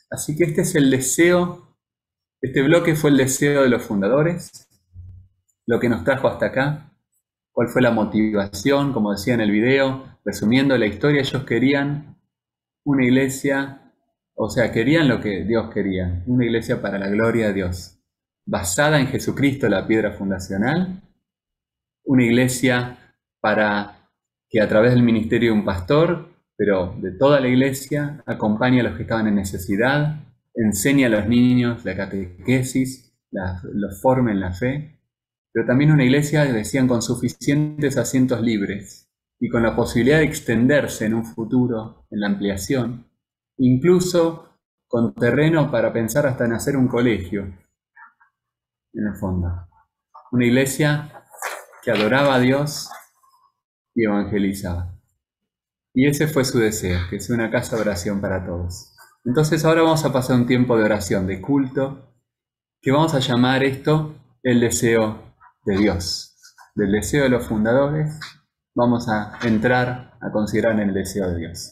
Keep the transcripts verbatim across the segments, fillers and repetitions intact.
Así que este es el deseo, este bloque fue el deseo de los fundadores, lo que nos trajo hasta acá, cuál fue la motivación, como decía en el video, resumiendo la historia, ellos querían una iglesia, o sea, querían lo que Dios quería, una iglesia para la gloria de Dios, basada en Jesucristo, la piedra fundacional, una iglesia para que a través del ministerio de un pastor, pero de toda la iglesia, acompañe a los que estaban en necesidad, enseñe a los niños la catequesis, la, los forme en la fe, pero también una iglesia, decían, con suficientes asientos libres y con la posibilidad de extenderse en un futuro, en la ampliación, incluso con terreno para pensar hasta en hacer un colegio, en el fondo. Una iglesia que adoraba a Dios y evangelizaba. Y ese fue su deseo, que sea una casa de oración para todos. Entonces ahora vamos a pasar un tiempo de oración, de culto, que vamos a llamar esto el deseo de Dios. Del deseo de los fundadores, vamos a entrar a considerar en el deseo de Dios.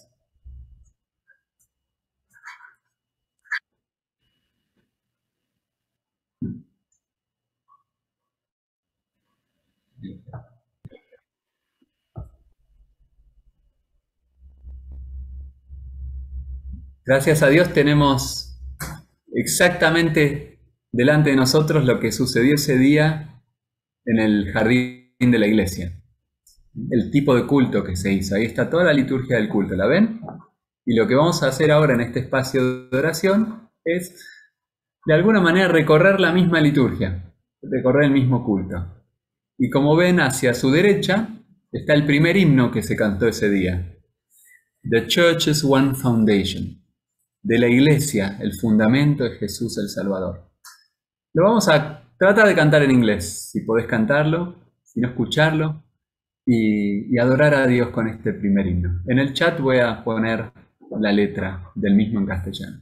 Gracias a Dios tenemos exactamente delante de nosotros lo que sucedió ese día en el jardín de la iglesia. El tipo de culto que se hizo. Ahí está toda la liturgia del culto, ¿la ven? Y lo que vamos a hacer ahora en este espacio de oración es, de alguna manera, recorrer la misma liturgia, recorrer el mismo culto. Y como ven, hacia su derecha está el primer himno que se cantó ese día. The Church's One Foundation. De la iglesia, el fundamento es Jesús el Salvador. Lo vamos a tratar de cantar en inglés, si podés cantarlo, si no escucharlo, y, y adorar a Dios con este primer himno. En el chat voy a poner la letra del mismo en castellano.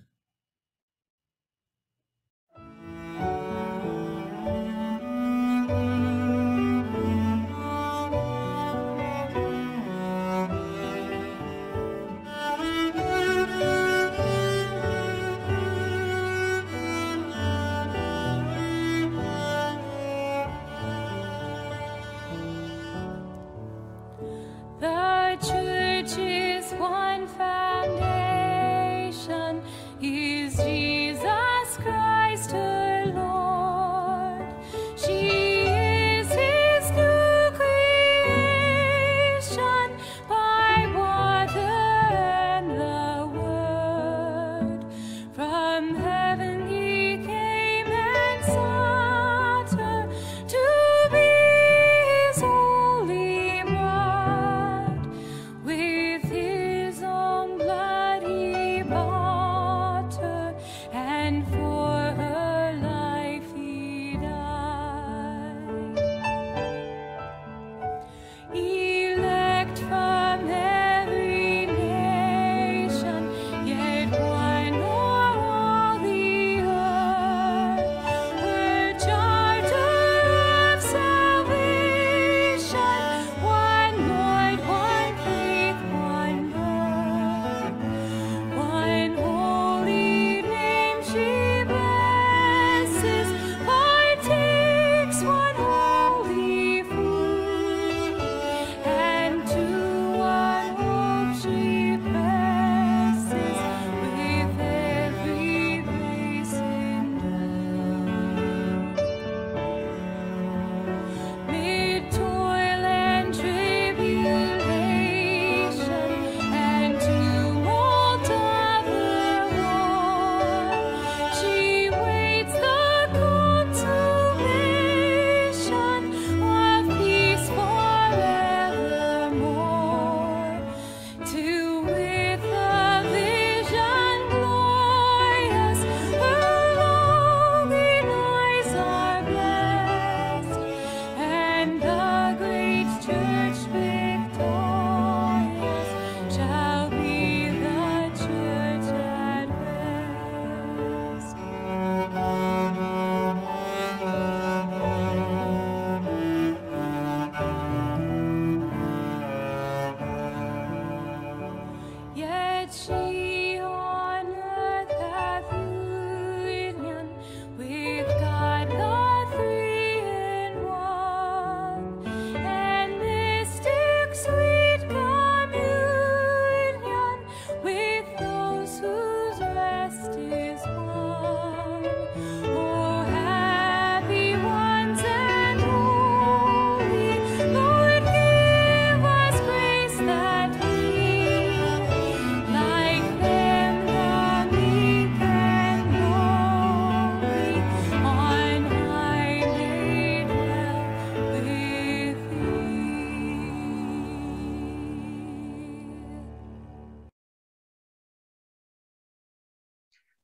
The church is one foundation,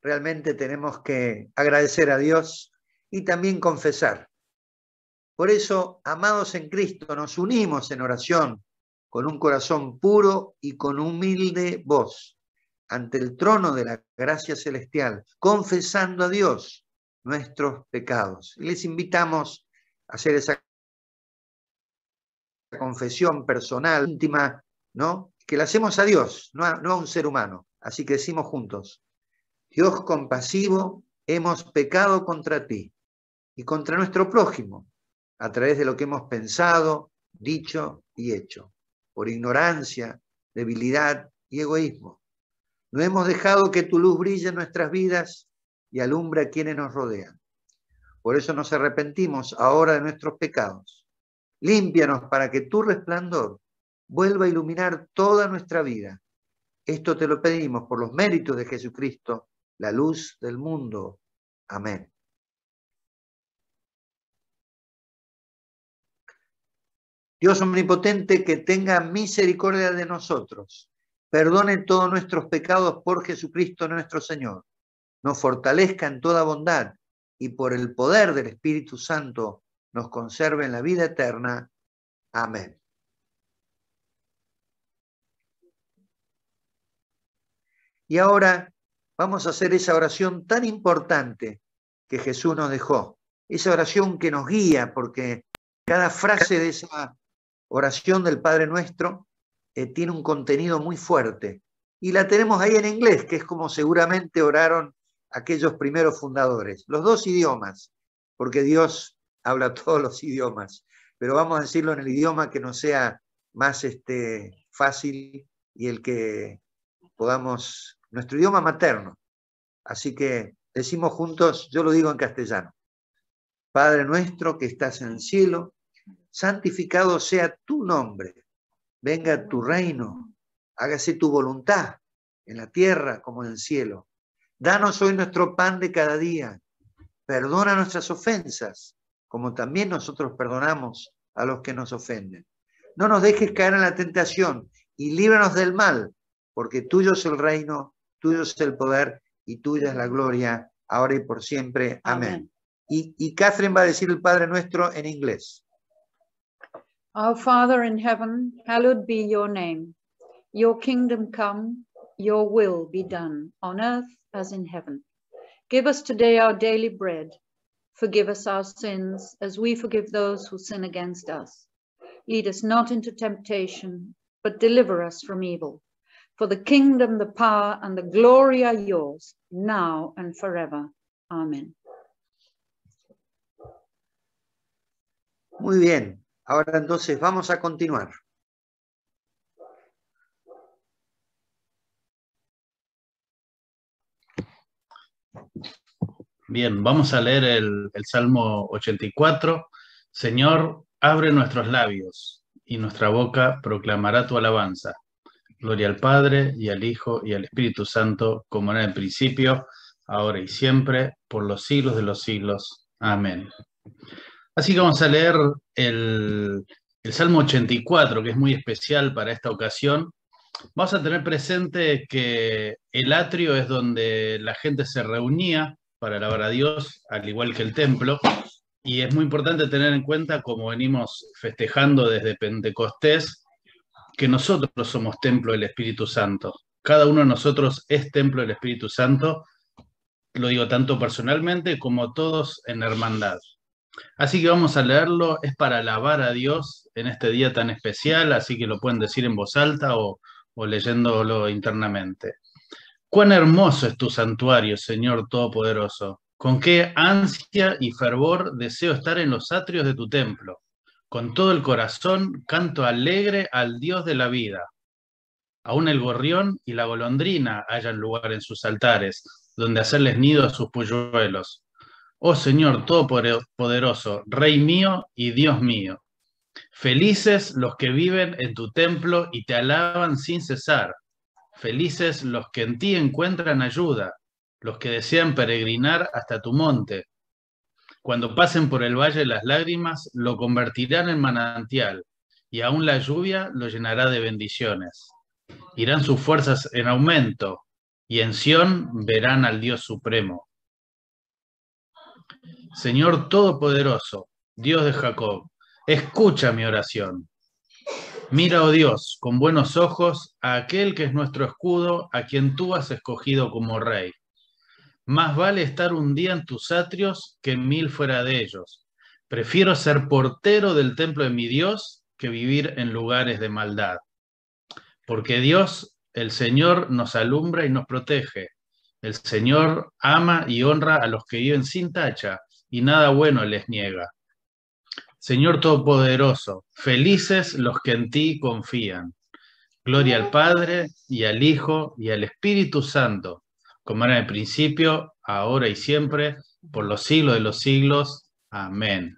realmente tenemos que agradecer a Dios y también confesar. Por eso, amados en Cristo, nos unimos en oración con un corazón puro y con humilde voz ante el trono de la gracia celestial, confesando a Dios nuestros pecados. Y les invitamos a hacer esa confesión personal, íntima, ¿no? Que la hacemos a Dios, no a, no a un ser humano. Así que decimos juntos: Dios compasivo, hemos pecado contra ti y contra nuestro prójimo, a través de lo que hemos pensado, dicho y hecho, por ignorancia, debilidad y egoísmo. No hemos dejado que tu luz brille en nuestras vidas y alumbre a quienes nos rodean. Por eso nos arrepentimos ahora de nuestros pecados. Límpianos para que tu resplandor vuelva a iluminar toda nuestra vida. Esto te lo pedimos por los méritos de Jesucristo, la luz del mundo. Amén. Dios omnipotente, que tenga misericordia de nosotros, perdone todos nuestros pecados por Jesucristo nuestro Señor, nos fortalezca en toda bondad y por el poder del Espíritu Santo nos conserve en la vida eterna. Amén. Y ahora vamos a hacer esa oración tan importante que Jesús nos dejó, esa oración que nos guía, porque cada frase de esa oración del Padre Nuestro eh, tiene un contenido muy fuerte. Y la tenemos ahí en inglés, que es como seguramente oraron aquellos primeros fundadores. Los dos idiomas, porque Dios habla todos los idiomas. Pero vamos a decirlo en el idioma que nos sea más este, fácil y el que podamos, nuestro idioma materno. Así que decimos juntos, yo lo digo en castellano: Padre nuestro que estás en el cielo, santificado sea tu nombre, venga tu reino, hágase tu voluntad en la tierra como en el cielo. Danos hoy nuestro pan de cada día, perdona nuestras ofensas, como también nosotros perdonamos a los que nos ofenden. No nos dejes caer en la tentación y líbranos del mal, porque tuyo es el reino, tuyo es el poder y tuya es la gloria, ahora y por siempre. Amén. Amén. Y, y Catherine va a decir el Padre Nuestro en inglés. Our Father in heaven, hallowed be your name. Your kingdom come, your will be done, on earth as in heaven. Give us today our daily bread. Forgive us our sins, as we forgive those who sin against us. Lead us not into temptation, but deliver us from evil. For the kingdom, the power, and the glory are yours, now and forever. Amen. Muy bien. Ahora entonces vamos a continuar. Bien, vamos a leer el, el Salmo ochenta y cuatro. Señor, abre nuestros labios y nuestra boca proclamará tu alabanza. Gloria al Padre y al Hijo y al Espíritu Santo, como era en el principio, ahora y siempre, por los siglos de los siglos. Amén. Así que vamos a leer el, el Salmo ochenta y cuatro, que es muy especial para esta ocasión. Vamos a tener presente que el atrio es donde la gente se reunía para alabar a Dios, al igual que el templo, y es muy importante tener en cuenta, como venimos festejando desde Pentecostés, que nosotros somos templo del Espíritu Santo. Cada uno de nosotros es templo del Espíritu Santo, lo digo tanto personalmente como todos en hermandad. Así que vamos a leerlo, es para alabar a Dios en este día tan especial, así que lo pueden decir en voz alta o, o leyéndolo internamente. Cuán hermoso es tu santuario, Señor Todopoderoso. Con qué ansia y fervor deseo estar en los atrios de tu templo. Con todo el corazón canto alegre al Dios de la vida. Aún el gorrión y la golondrina hallan lugar en sus altares, donde hacerles nido a sus polluelos. Oh Señor Todopoderoso, Rey mío y Dios mío. Felices los que viven en tu templo y te alaban sin cesar. Felices los que en ti encuentran ayuda, los que desean peregrinar hasta tu monte. Cuando pasen por el valle de las lágrimas, lo convertirán en manantial, y aún la lluvia lo llenará de bendiciones. Irán sus fuerzas en aumento, y en Sión verán al Dios Supremo. Señor Todopoderoso, Dios de Jacob, escucha mi oración. Mira, oh Dios, con buenos ojos a aquel que es nuestro escudo, a quien tú has escogido como rey. Más vale estar un día en tus atrios que mil fuera de ellos. Prefiero ser portero del templo de mi Dios que vivir en lugares de maldad. Porque Dios, el Señor, nos alumbra y nos protege. El Señor ama y honra a los que viven sin tacha, y nada bueno les niega. Señor Todopoderoso, felices los que en ti confían. Gloria al Padre, y al Hijo, y al Espíritu Santo, como era en el principio, ahora y siempre, por los siglos de los siglos. Amén.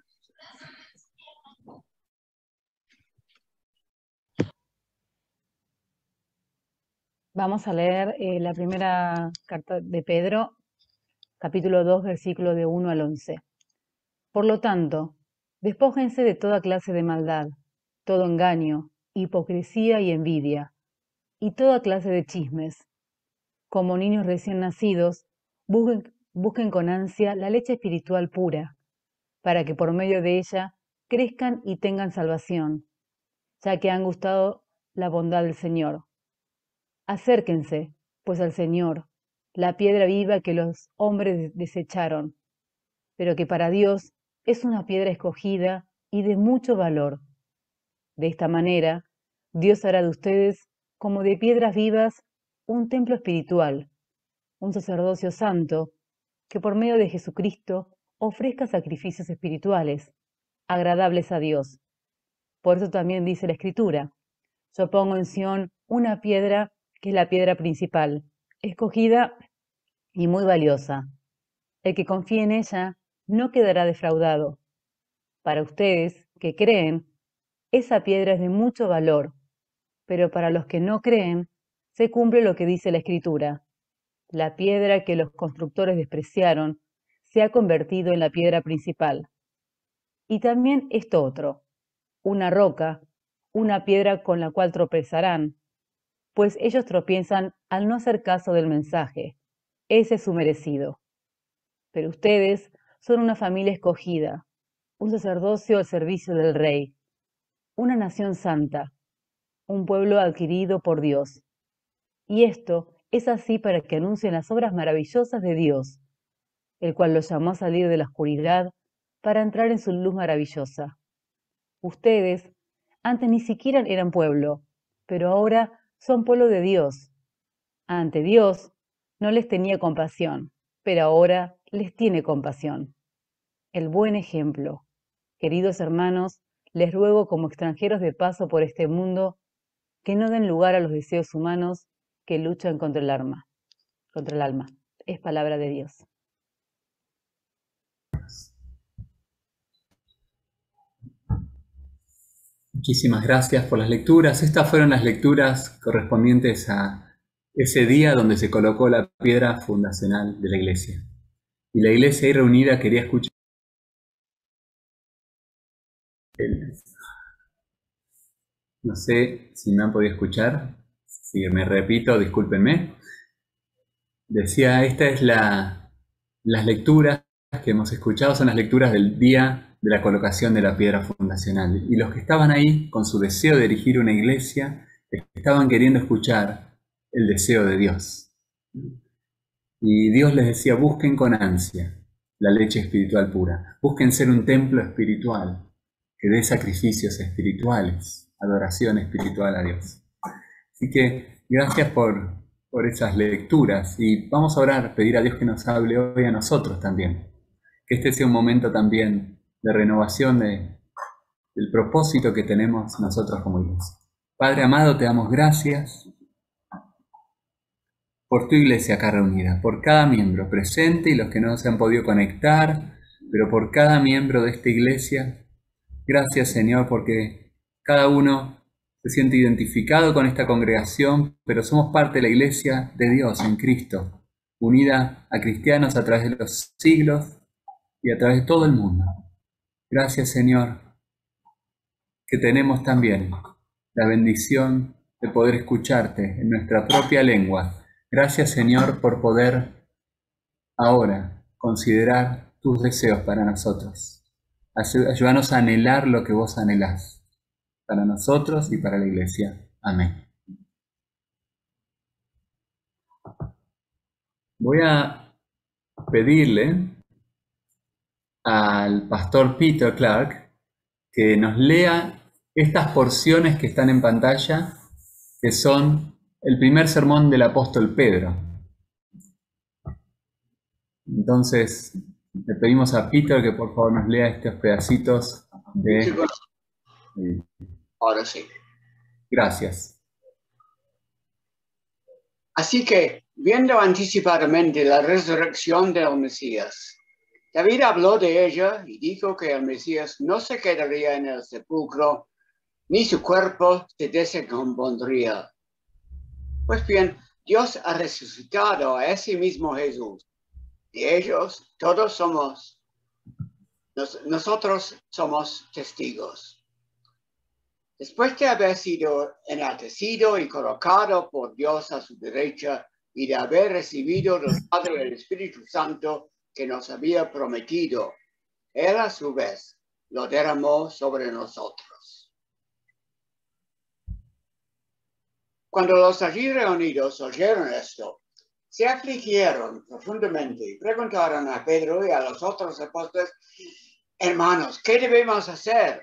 Vamos a leer eh, la primera carta de Pedro, capítulo dos, versículo de uno al once. Por lo tanto, despójense de toda clase de maldad, todo engaño, hipocresía y envidia, y toda clase de chismes. Como niños recién nacidos, busquen, busquen con ansia la leche espiritual pura, para que por medio de ella crezcan y tengan salvación, ya que han gustado la bondad del Señor. Acérquense, pues, al Señor, la piedra viva que los hombres desecharon, pero que para Dios es una piedra escogida y de mucho valor. De esta manera, Dios hará de ustedes, como de piedras vivas, un templo espiritual, un sacerdocio santo, que por medio de Jesucristo ofrezca sacrificios espirituales, agradables a Dios. Por eso también dice la Escritura: yo pongo en Sión una piedra que es la piedra principal, escogida y muy valiosa. El que confíe en ella no quedará defraudado. Para ustedes que creen, esa piedra es de mucho valor, pero para los que no creen, se cumple lo que dice la Escritura: la piedra que los constructores despreciaron se ha convertido en la piedra principal. Y también esto otro, una roca, una piedra con la cual tropezarán, pues ellos tropiezan al no hacer caso del mensaje. Ese es su merecido. Pero ustedes son una familia escogida, un sacerdocio al servicio del Rey, una nación santa, un pueblo adquirido por Dios. Y esto es así para que anuncien las obras maravillosas de Dios, el cual los llamó a salir de la oscuridad para entrar en su luz maravillosa. Ustedes antes ni siquiera eran pueblo, pero ahora son pueblo de Dios. Ante Dios no les tenía compasión, pero ahora les tiene compasión. El buen ejemplo. Queridos hermanos, les ruego como extranjeros de paso por este mundo, que no den lugar a los deseos humanos que luchan contra el alma. Contra el alma. Es palabra de Dios. Muchísimas gracias por las lecturas. Estas fueron las lecturas correspondientes a ese día donde se colocó la piedra fundacional de la iglesia. Y la iglesia ahí reunida quería escuchar. No sé si me han podido escuchar. Si me repito, discúlpenme. Decía, esta es la, las lecturas que hemos escuchado, son las lecturas del día de la colocación de la piedra fundacional. Y los que estaban ahí, con su deseo de erigir una iglesia, estaban queriendo escuchar el deseo de Dios. Y Dios les decía, busquen con ansia la leche espiritual pura. Busquen ser un templo espiritual, que dé sacrificios espirituales, adoración espiritual a Dios. Así que gracias por, por esas lecturas. Y vamos a orar, pedir a Dios que nos hable hoy a nosotros también. Que este sea un momento también de renovación de, del propósito que tenemos nosotros como iglesia. Padre amado, te damos gracias por tu iglesia acá reunida, por cada miembro presente y los que no se han podido conectar, pero por cada miembro de esta iglesia. Gracias, Señor, porque cada uno se siente identificado con esta congregación, pero somos parte de la iglesia de Dios en Cristo, unida a cristianos a través de los siglos y a través de todo el mundo. Gracias, Señor, que tenemos también la bendición de poder escucharte en nuestra propia lengua, Gracias, Señor, por poder ahora considerar tus deseos para nosotros. Ayúdanos a anhelar lo que vos anhelás para nosotros y para la iglesia. Amén. Voy a pedirle al pastor Peter Clark que nos lea estas porciones que están en pantalla, que son el primer sermón del apóstol Pedro. Entonces, le pedimos a Peter que por favor nos lea estos pedacitos de... Ahora sí. Gracias. Así que, viendo anticipadamente la resurrección del Mesías, David habló de ella y dijo que el Mesías no se quedaría en el sepulcro, ni su cuerpo se descompondría. Pues bien, Dios ha resucitado a ese mismo Jesús. Y ellos, todos somos, nos, nosotros somos testigos. Después de haber sido enaltecido y colocado por Dios a su derecha y de haber recibido del Padre el Espíritu Santo que nos había prometido, Él a su vez lo derramó sobre nosotros. Cuando los allí reunidos oyeron esto, se afligieron profundamente y preguntaron a Pedro y a los otros apóstoles: hermanos, ¿qué debemos hacer?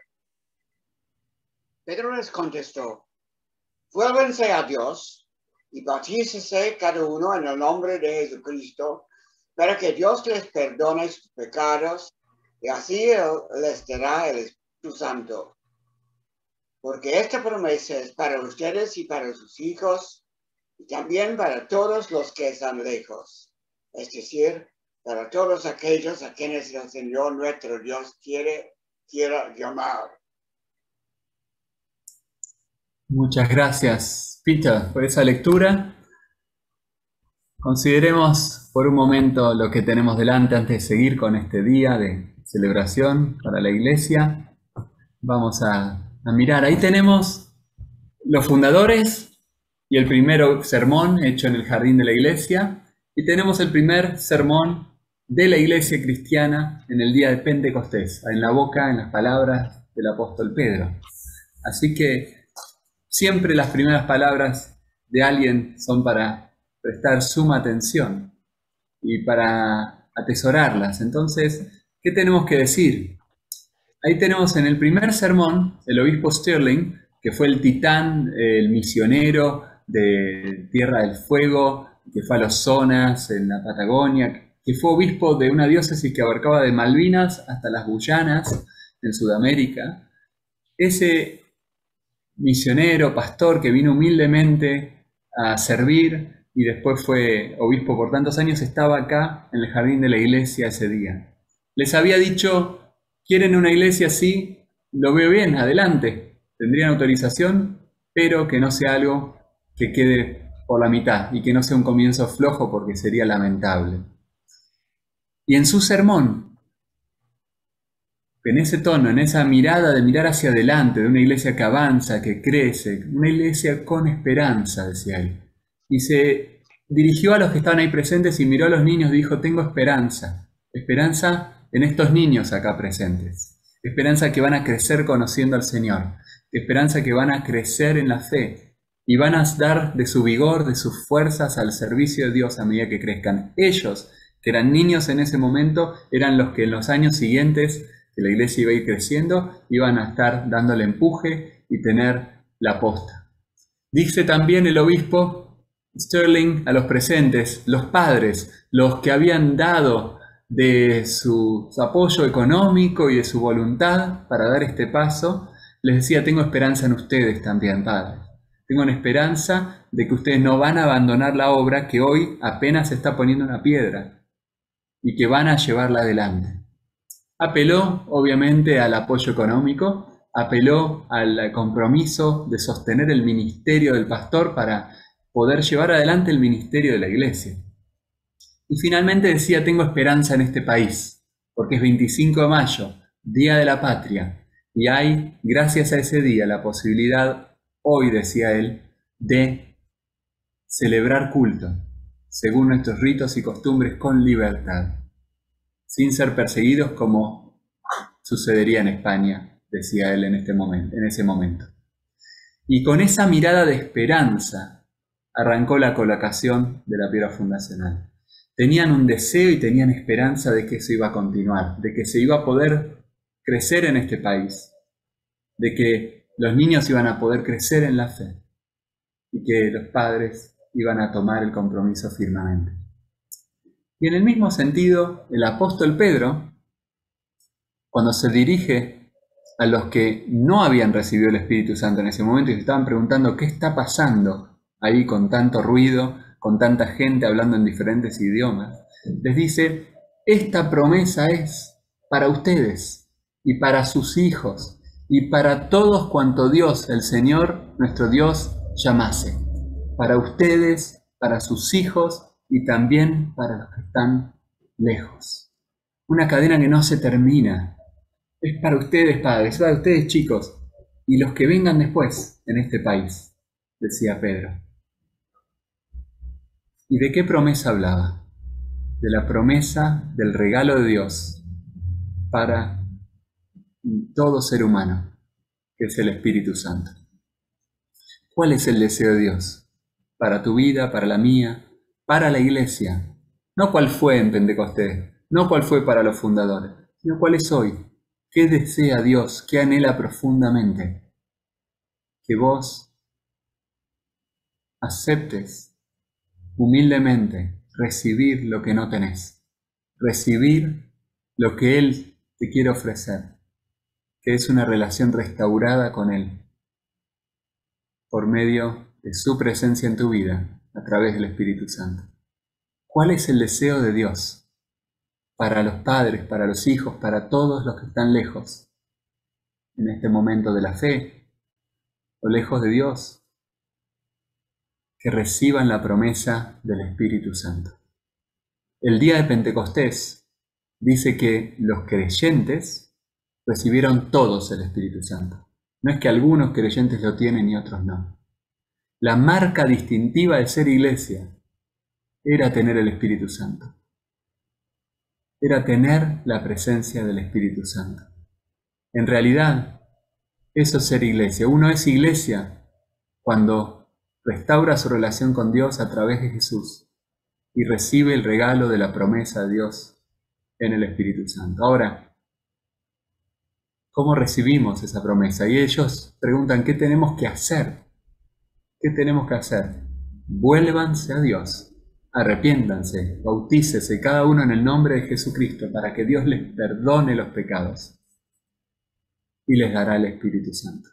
Pedro les contestó: vuélvense a Dios y bautícese cada uno en el nombre de Jesucristo para que Dios les perdone sus pecados y así Él les dará el Espíritu Santo. Porque esta promesa es para ustedes y para sus hijos y también para todos los que están lejos, es decir, para todos aquellos a quienes el Señor nuestro Dios quiere, quiera llamar. Muchas gracias, Peter, por esa lectura. Consideremos por un momento lo que tenemos delante antes de seguir con este día de celebración para la iglesia. Vamos a, a mirar, ahí tenemos los fundadores y el primer sermón hecho en el jardín de la iglesia, y tenemos el primer sermón de la iglesia cristiana en el día de Pentecostés, en la boca, en las palabras del apóstol Pedro. Así que siempre las primeras palabras de alguien son para prestar suma atención y para atesorarlas. Entonces, ¿qué tenemos que decir? Ahí tenemos en el primer sermón el obispo Stirling, que fue el titán, el misionero de Tierra del Fuego, que fue a los Zonas en la Patagonia, que fue obispo de una diócesis que abarcaba de Malvinas hasta las Guyanas en Sudamérica. Ese misionero, pastor que vino humildemente a servir y después fue obispo por tantos años, estaba acá en el jardín de la iglesia ese día. Les había dicho: ¿quieren una iglesia así? Lo veo bien, adelante. Tendrían autorización, pero que no sea algo que quede por la mitad y que no sea un comienzo flojo, porque sería lamentable. Y en su sermón, en ese tono, en esa mirada de mirar hacia adelante, de una iglesia que avanza, que crece, una iglesia con esperanza, decía él. Y se dirigió a los que estaban ahí presentes y miró a los niños y dijo: tengo esperanza, esperanza en estos niños acá presentes, esperanza que van a crecer conociendo al Señor, esperanza que van a crecer en la fe y van a dar de su vigor, de sus fuerzas al servicio de Dios a medida que crezcan. Ellos, que eran niños en ese momento, eran los que en los años siguientes que la iglesia iba a ir creciendo, iban a estar dándole empuje y tener la posta. Dice también el obispo Stirling a los presentes, los padres, los que habían dado de su, su apoyo económico y de su voluntad para dar este paso, les decía: tengo esperanza en ustedes también, padres. Tengo una esperanza de que ustedes no van a abandonar la obra que hoy apenas se está poniendo una piedra y que van a llevarla adelante. Apeló, obviamente, al apoyo económico, apeló al compromiso de sostener el ministerio del pastor para poder llevar adelante el ministerio de la iglesia. Y finalmente decía: tengo esperanza en este país, porque es veinticinco de mayo, Día de la Patria, y hay, gracias a ese día, la posibilidad, hoy decía él, de celebrar culto, según nuestros ritos y costumbres, con libertad, sin ser perseguidos como sucedería en España, decía él en, este momento, en ese momento. Y con esa mirada de esperanza arrancó la colocación de la piedra fundacional. Tenían un deseo y tenían esperanza de que eso iba a continuar, de que se iba a poder crecer en este país, de que los niños iban a poder crecer en la fe y que los padres iban a tomar el compromiso firmemente. Y en el mismo sentido, el apóstol Pedro, cuando se dirige a los que no habían recibido el Espíritu Santo en ese momento y se estaban preguntando qué está pasando ahí con tanto ruido, con tanta gente hablando en diferentes idiomas, les dice, esta promesa es para ustedes y para sus hijos y para todos cuanto Dios, el Señor, nuestro Dios, llamase. Para ustedes, para sus hijos y también para los que están lejos. Una cadena que no se termina. Es para ustedes, padres, es para ustedes, chicos, y los que vengan después en este país, decía Pedro. ¿Y de qué promesa hablaba? De la promesa del regalo de Dios para todo ser humano, que es el Espíritu Santo. ¿Cuál es el deseo de Dios? Para tu vida, para la mía, para la iglesia. No cuál fue en Pentecostés, no cuál fue para los fundadores, sino cuál es hoy. ¿Qué desea Dios? ¿Qué anhela profundamente? Que vos aceptes humildemente recibir lo que no tenés, recibir lo que Él te quiere ofrecer, que es una relación restaurada con Él, por medio de su presencia en tu vida, a través del Espíritu Santo. ¿Cuál es el deseo de Dios para los padres, para los hijos, para todos los que están lejos en este momento de la fe o lejos de Dios? Que reciban la promesa del Espíritu Santo. El día de Pentecostés dice que los creyentes recibieron todos el Espíritu Santo. No es que algunos creyentes lo tienen y otros no. La marca distintiva de ser iglesia era tener el Espíritu Santo. Era tener la presencia del Espíritu Santo. En realidad, eso es ser iglesia. Uno es iglesia cuando restaura su relación con Dios a través de Jesús y recibe el regalo de la promesa de Dios en el Espíritu Santo. Ahora, ¿cómo recibimos esa promesa? Y ellos preguntan, ¿qué tenemos que hacer? ¿Qué tenemos que hacer? Vuélvanse a Dios, arrepiéntanse, bautícese cada uno en el nombre de Jesucristo para que Dios les perdone los pecados y les dará el Espíritu Santo.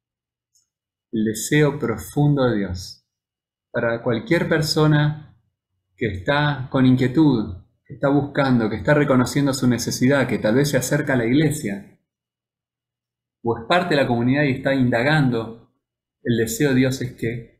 El deseo profundo de Dios para cualquier persona que está con inquietud, que está buscando, que está reconociendo su necesidad, que tal vez se acerca a la iglesia o es parte de la comunidad y está indagando. El deseo de Dios es que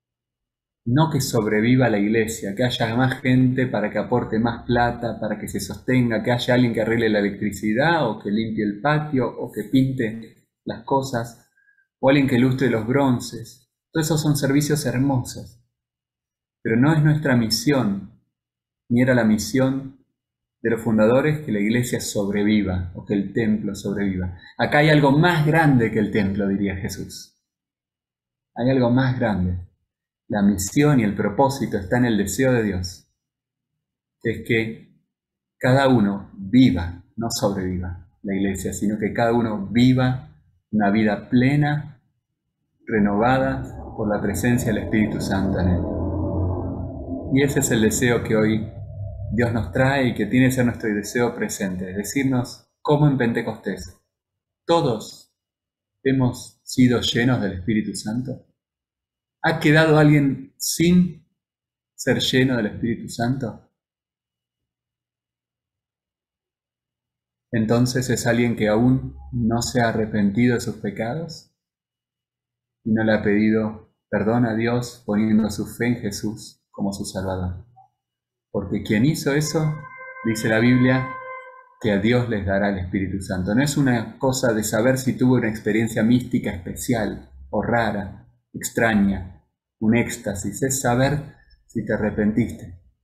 no que sobreviva la iglesia, que haya más gente para que aporte más plata, para que se sostenga, que haya alguien que arregle la electricidad o que limpie el patio o que pinte las cosas, o alguien que ilustre los bronces. Todos esos son servicios hermosos. Pero no es nuestra misión, ni era la misión de los fundadores que la iglesia sobreviva o que el templo sobreviva. Acá hay algo más grande que el templo, diría Jesús. Hay algo más grande. La misión y el propósito está en el deseo de Dios. Es que cada uno viva, no sobreviva la iglesia, sino que cada uno viva una vida plena, renovada por la presencia del Espíritu Santo en él. Y ese es el deseo que hoy Dios nos trae y que tiene que ser nuestro deseo presente, decirnos como en Pentecostés, todos hemos sido llenos del Espíritu Santo. ¿Ha quedado alguien sin ser lleno del Espíritu Santo? Entonces es alguien que aún no se ha arrepentido de sus pecados y no le ha pedido perdón a Dios poniendo su fe en Jesús como su Salvador. Porque quien hizo eso, dice la Biblia, que a Dios les dará el Espíritu Santo. No es una cosa de saber si tuvo una experiencia mística especial o rara, extraña, un éxtasis. Es saber si te arrepentiste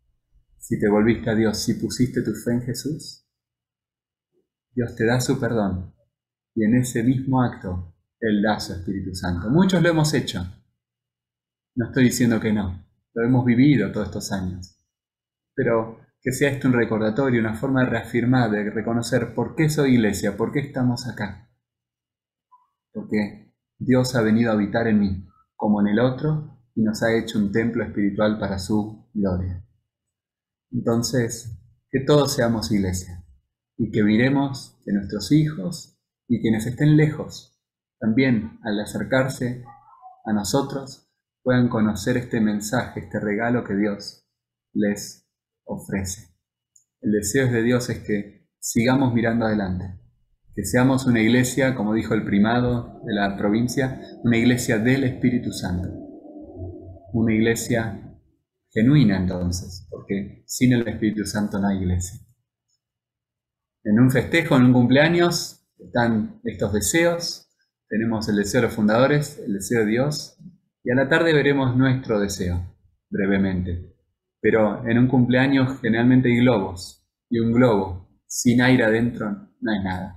si te volviste a Dios, si pusiste tu fe en Jesús, Dios te da su perdón y en ese mismo acto Él da su Espíritu Santo. Muchos lo hemos hecho. No estoy diciendo que no. Lo hemos vivido todos estos años. Pero que sea esto un recordatorio, una forma de reafirmar, de reconocer por qué soy iglesia, por qué estamos acá. Porque Dios ha venido a habitar en mí, como en el otro, y nos ha hecho un templo espiritual para su gloria. Entonces, que todos seamos iglesia, y que miremos que nuestros hijos y quienes estén lejos, también al acercarse a nosotros, puedan conocer este mensaje, este regalo que Dios les ofrece. El deseo de Dios es que sigamos mirando adelante, que seamos una iglesia, como dijo el primado de la provincia, una iglesia del Espíritu Santo, una iglesia genuina entonces, porque sin el Espíritu Santo no hay iglesia. En un festejo, en un cumpleaños, están estos deseos, tenemos el deseo de los fundadores, el deseo de Dios, y a la tarde veremos nuestro deseo, brevemente. Pero en un cumpleaños generalmente hay globos, y un globo sin aire adentro no hay nada.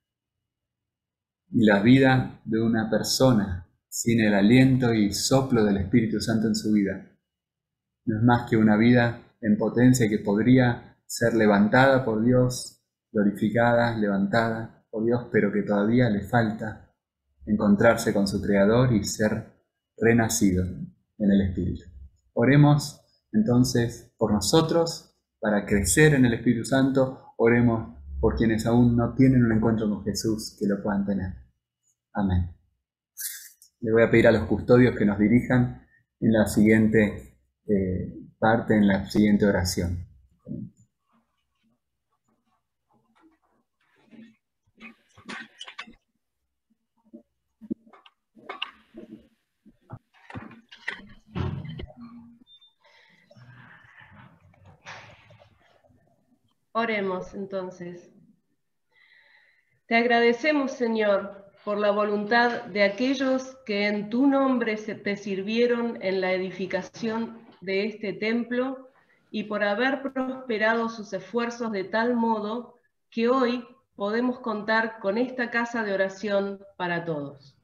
Y la vida de una persona sin el aliento y soplo del Espíritu Santo en su vida no es más que una vida en potencia que podría ser levantada por Dios, glorificada, levantada por Dios, pero que todavía le falta encontrarse con su Creador y ser renacido en el Espíritu. Oremos entonces por nosotros para crecer en el Espíritu Santo. Oremos por quienes aún no tienen un encuentro con Jesús, que lo puedan tener. Amén. Le voy a pedir a los custodios que nos dirijan en la siguiente eh, parte, en la siguiente oración. Oremos entonces. Te agradecemos, Señor, por la voluntad de aquellos que en tu nombre se te sirvieron en la edificación de este templo y por haber prosperado sus esfuerzos de tal modo que hoy podemos contar con esta casa de oración para todos.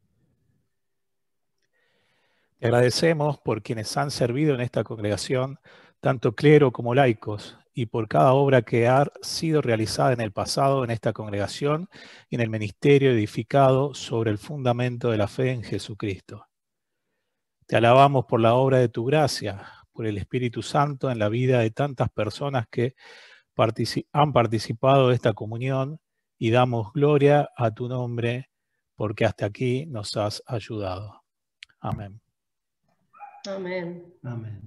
Te agradecemos por quienes han servido en esta congregación, tanto clero como laicos, y por cada obra que ha sido realizada en el pasado en esta congregación y en el ministerio edificado sobre el fundamento de la fe en Jesucristo. Te alabamos por la obra de tu gracia, por el Espíritu Santo en la vida de tantas personas que partici- han participado de esta comunión, y damos gloria a tu nombre porque hasta aquí nos has ayudado. Amén. Amén. Amén.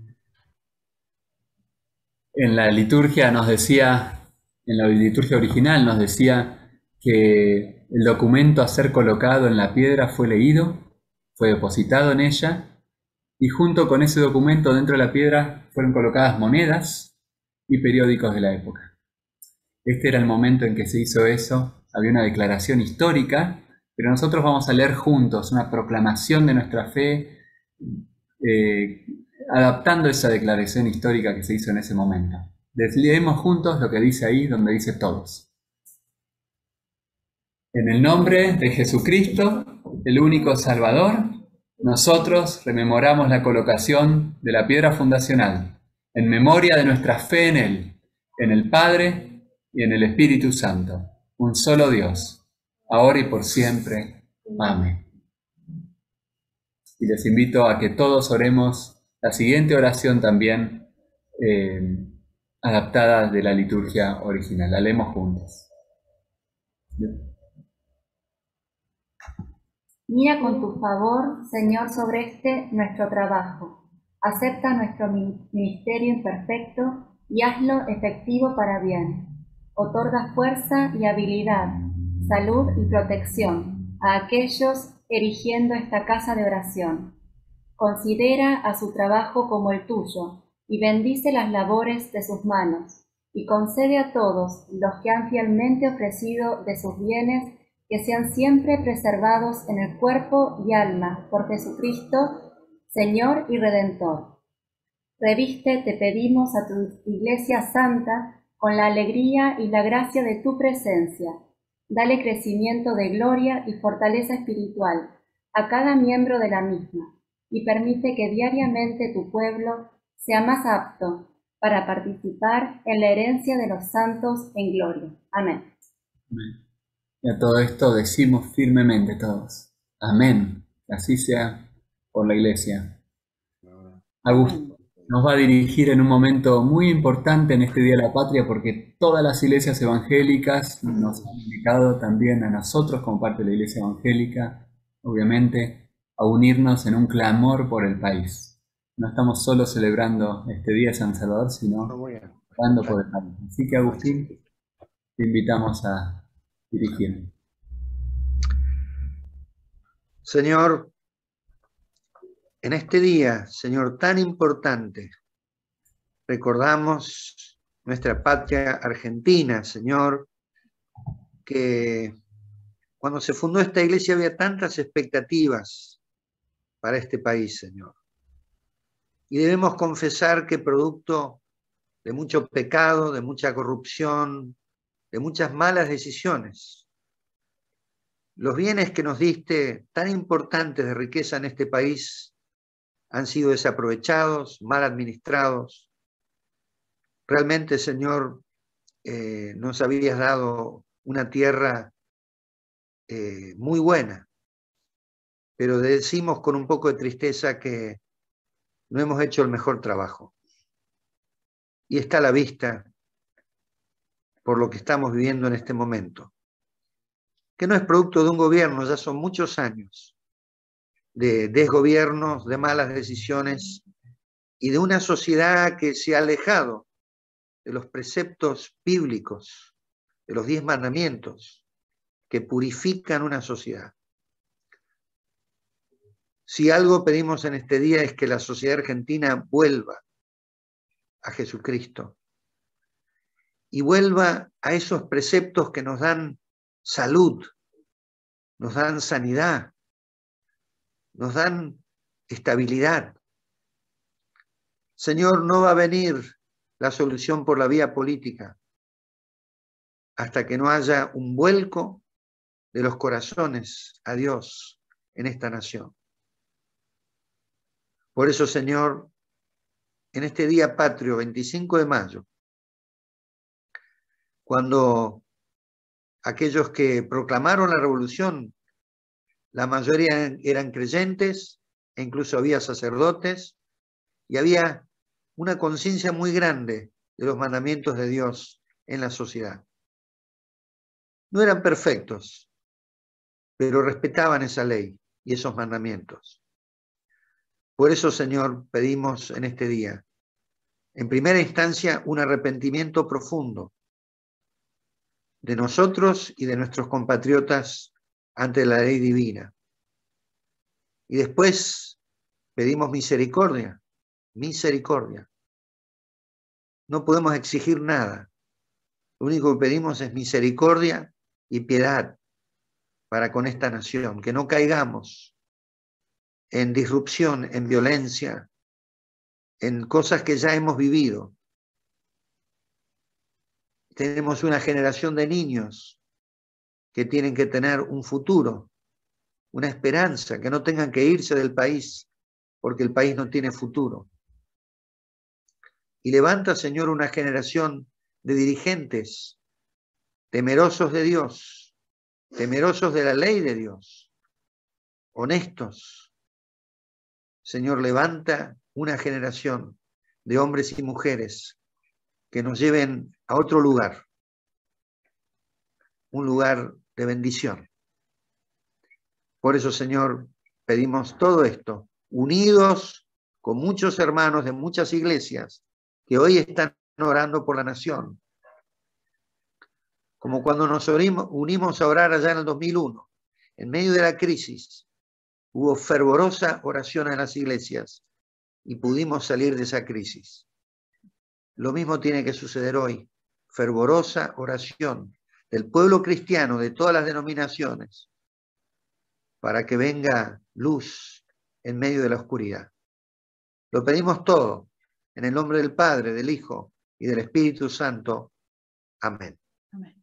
En la liturgia nos decía, en la liturgia original nos decía que el documento a ser colocado en la piedra fue leído, fue depositado en ella, y junto con ese documento dentro de la piedra fueron colocadas monedas y periódicos de la época. Este era el momento en que se hizo eso, había una declaración histórica, pero nosotros vamos a leer juntos una proclamación de nuestra fe, eh, adaptando esa declaración histórica que se hizo en ese momento. Leemos juntos lo que dice ahí, donde dice todos. En el nombre de Jesucristo, el único Salvador, nosotros rememoramos la colocación de la piedra fundacional, en memoria de nuestra fe en Él, en el Padre y en el Espíritu Santo, un solo Dios, ahora y por siempre. Amén. Y les invito a que todos oremos la siguiente oración también eh, adaptada de la liturgia original. La leemos juntos. Mira con tu favor, Señor, sobre este nuestro trabajo. Acepta nuestro ministerio imperfecto y hazlo efectivo para bien. Otorga fuerza y habilidad, salud y protección a aquellos erigiendo esta casa de oración. Considera a su trabajo como el tuyo y bendice las labores de sus manos, y concede a todos los que han fielmente ofrecido de sus bienes que sean siempre preservados en el cuerpo y alma por Jesucristo, Señor y Redentor. Reviste, te pedimos, a tu Iglesia Santa con la alegría y la gracia de tu presencia. Dale crecimiento de gloria y fortaleza espiritual a cada miembro de la misma y permite que diariamente tu pueblo sea más apto para participar en la herencia de los santos en gloria. Amén. Amén. Y a todo esto decimos firmemente todos. Amén. Que así sea por la Iglesia. Augusto nos va a dirigir en un momento muy importante en este Día de la Patria, porque todas las iglesias evangélicas nos han invitado también a nosotros, como parte de la Iglesia Evangélica, obviamente, a unirnos en un clamor por el país. No estamos solo celebrando este Día de San Salvador, sino orando por el país. Así que, Agustín, te invitamos a dirigir. Señor, en este día, Señor, tan importante, recordamos nuestra patria Argentina, Señor, que cuando se fundó esta iglesia había tantas expectativas para este país, Señor. Y debemos confesar que producto de mucho pecado, de mucha corrupción, de muchas malas decisiones, los bienes que nos diste tan importantes de riqueza en este país han sido desaprovechados, mal administrados. Realmente, Señor, eh, nos habías dado una tierra eh, muy buena, pero decimos con un poco de tristeza que no hemos hecho el mejor trabajo. Y está a la vista por lo que estamos viviendo en este momento, que no es producto de un gobierno, ya son muchos años de desgobiernos, de malas decisiones y de una sociedad que se ha alejado de los preceptos bíblicos, de los diez mandamientos que purifican una sociedad. Si algo pedimos en este día es que la sociedad argentina vuelva a Jesucristo y vuelva a esos preceptos que nos dan salud, nos dan sanidad, nos dan estabilidad. Señor, no va a venir la solución por la vía política hasta que no haya un vuelco de los corazones a Dios en esta nación. Por eso, Señor, en este día patrio, veinticinco de mayo, cuando aquellos que proclamaron la revolución, la mayoría eran creyentes, e incluso había sacerdotes, y había una conciencia muy grande de los mandamientos de Dios en la sociedad. No eran perfectos, pero respetaban esa ley y esos mandamientos. Por eso, Señor, pedimos en este día, en primera instancia, un arrepentimiento profundo de nosotros y de nuestros compatriotas ante la ley divina. Y después pedimos misericordia, misericordia. No podemos exigir nada. Lo único que pedimos es misericordia y piedad para con esta nación, que no caigamos en disrupción, en violencia, en cosas que ya hemos vivido. Tenemos una generación de niños que tienen que tener un futuro, una esperanza, que no tengan que irse del país porque el país no tiene futuro. Y levanta, Señor, una generación de dirigentes temerosos de Dios, temerosos de la ley de Dios, honestos. Señor, levanta una generación de hombres y mujeres que nos lleven a otro lugar, un lugar de bendición. Por eso, Señor, pedimos todo esto, unidos con muchos hermanos de muchas iglesias que hoy están orando por la nación. Como cuando nos unimos a orar allá en el dos mil uno, en medio de la crisis, hubo fervorosa oración en las iglesias y pudimos salir de esa crisis. Lo mismo tiene que suceder hoy, fervorosa oración del pueblo cristiano de todas las denominaciones, para que venga luz en medio de la oscuridad. Lo pedimos todo En el nombre del Padre, del Hijo y del Espíritu Santo. Amén. Amén.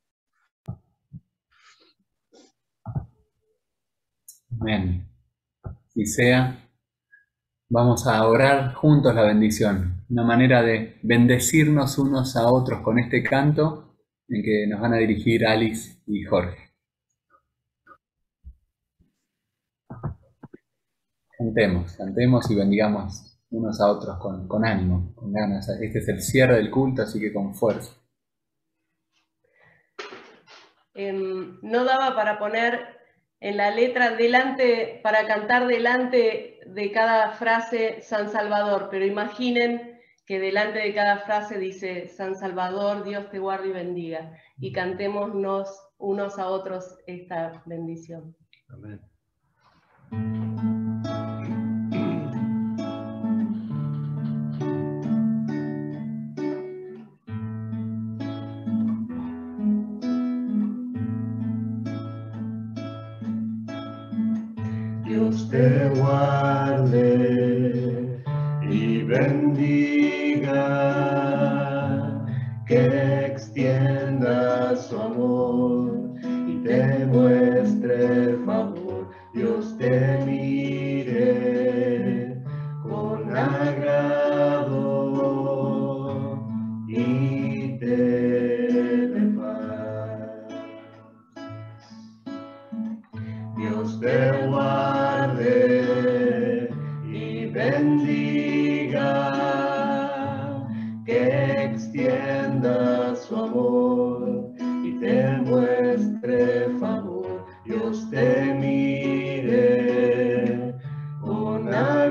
Amén. Y sea, vamos a orar juntos la bendición, una manera de bendecirnos unos a otros con este canto en que nos van a dirigir Alice y Jorge. Cantemos, cantemos y bendigamos unos a otros con, con ánimo, con ganas. Este es el cierre del culto, así que con fuerza. Eh, no daba para poner en la letra delante, para cantar delante de cada frase San Salvador, pero imaginen que delante de cada frase dice San Salvador, Dios te guarde y bendiga, y cantémonos unos a otros esta bendición. Amén. Dios te guarde y bendiga, que extienda su amor y te muestre favor. Dios te mire con agrado y te dé paz. Dios te guarde y bendiga, que extienda su amor y te muestre favor. Dios te mire con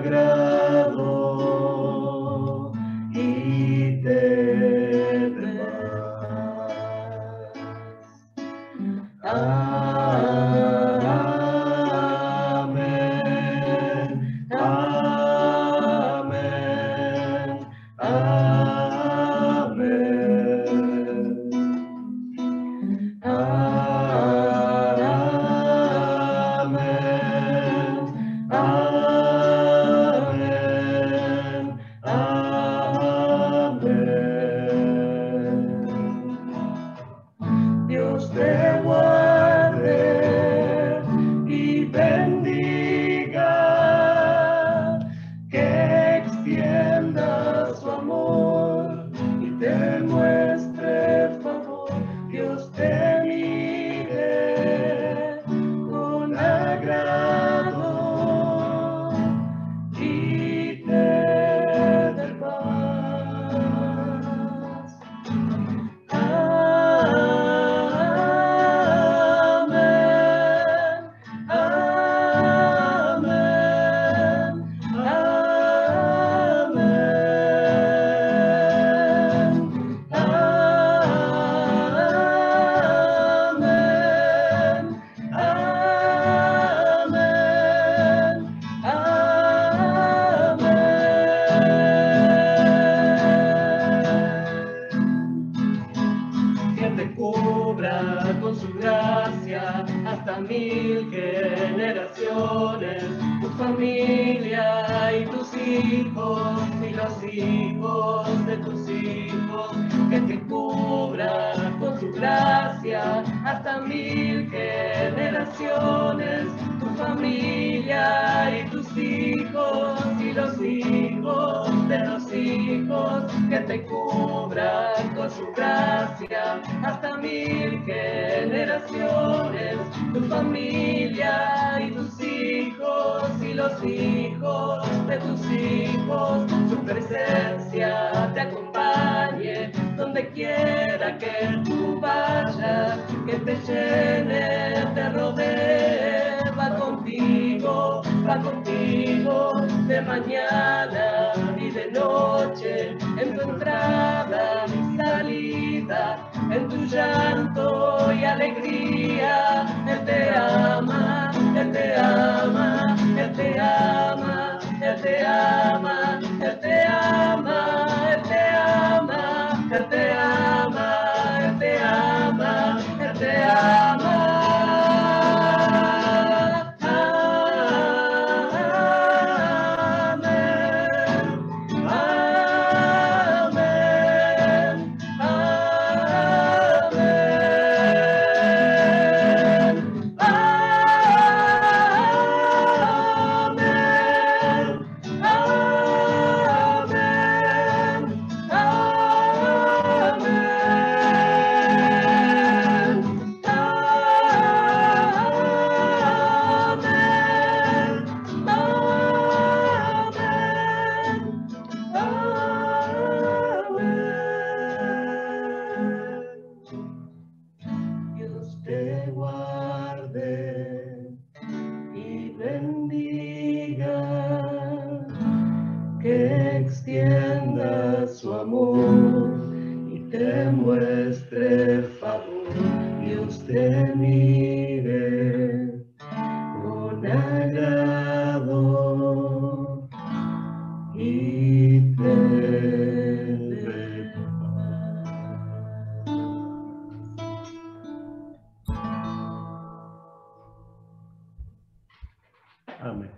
agrado y te dé paz. Dios te guarde y bendiga, que extienda su amor y te muestre favor. Dios te mire con agrado y te dé paz. Que te cubra con su gracia hasta mil generaciones, tu familia y tus hijos y los hijos de tus hijos. Que te cubra con su gracia hasta mil generaciones, tu familia y tus hijos y los hijos de los hijos. Que te cubra con su gracia hasta mil generaciones, tu familia y tus hijos y los hijos de tus hijos. Su presencia te acompañe donde quiera que tú vayas, que te llene, te rodee, va contigo, va contigo de mañana y de noche, en tu entrada y salida, en tu llanto y alegría. Él te ama, Él te ama, Él te ama, Él te ama, Él te ama, Él te ama, Él te ama, Él te ama, Él te ama. Amén. muestre favor, Dios te mire con agrado y te dé paz. Amén.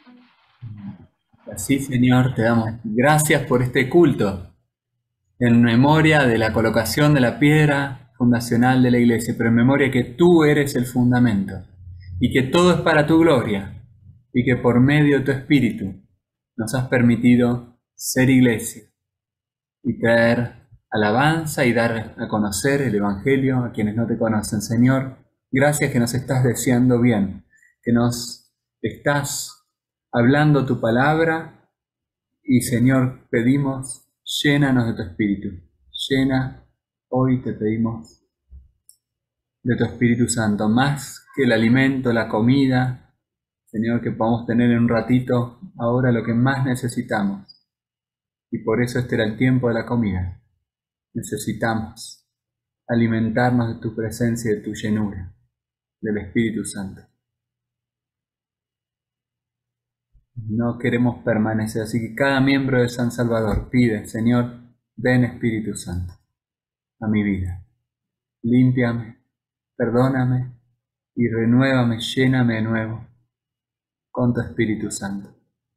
Así, Señor, te damos gracias por este culto en memoria de la colocación de la piedra fundacional de la iglesia, pero en memoria que tú eres el fundamento y que todo es para tu gloria y que por medio de tu Espíritu nos has permitido ser iglesia y traer alabanza y dar a conocer el Evangelio a quienes no te conocen. Señor, gracias que nos estás deseando bien, que nos estás hablando tu palabra y, Señor, pedimos, llénanos de tu Espíritu. Llena, hoy te pedimos, de tu Espíritu Santo, más que el alimento, la comida, Señor, que podamos tener en un ratito ahora lo que más necesitamos. Y por eso este era el tiempo de la comida. Necesitamos alimentarnos de tu presencia y de tu llenura, del Espíritu Santo. No queremos permanecer, así que cada miembro de San Salvador pide, Señor, ven Espíritu Santo a mi vida. Límpiame, perdóname y renuévame, lléname de nuevo con tu Espíritu Santo.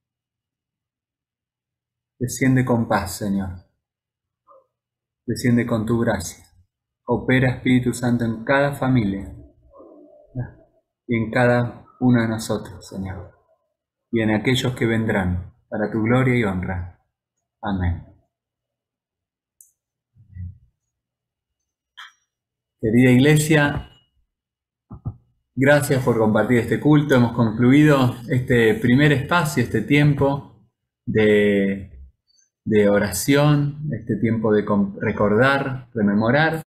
Desciende con paz, Señor. Desciende con tu gracia. Opera, Espíritu Santo, en cada familia y en cada uno de nosotros, Señor, y en aquellos que vendrán, para tu gloria y honra. Amén. Querida Iglesia, gracias por compartir este culto. Hemos concluido este primer espacio, este tiempo de, de oración, este tiempo de recordar, rememorar.